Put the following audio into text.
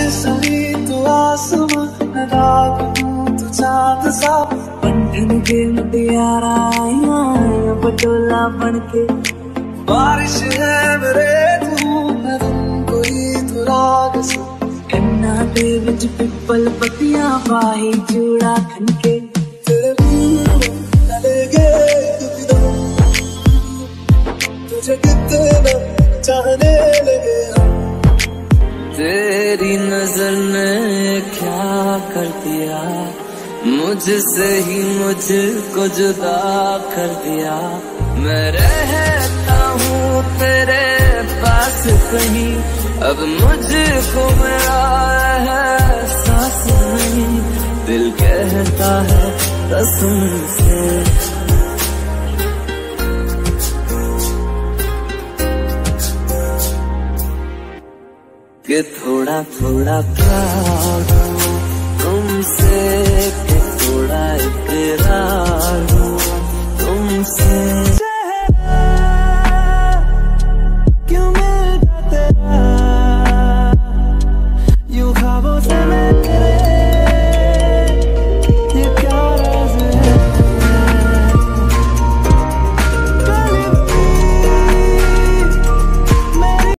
सही तो आसमां, मैं रात हूँ तू चांद सा, बंधन के मुटियारा आया पटोला बनके, बारिश है मेरे तू, मैं तुम कोई तो राग सा, कन्ना दे विच पिपल पतियां पाही चूड़ा खनके, तेरे लगे तुझे कितना चाहने लगे हम। तेरी नजर ने क्या कर दिया, मुझसे ही मुझको जुदा कर दिया, मैं रहता हूँ तेरे पास कहीं, अब मुझको मेरा एहसास नहीं, दिल कहता है कसम से कि थोड़ा थोड़ा प्यार हो तुमसे, कि थोड़ा इकरार हो तुमसे।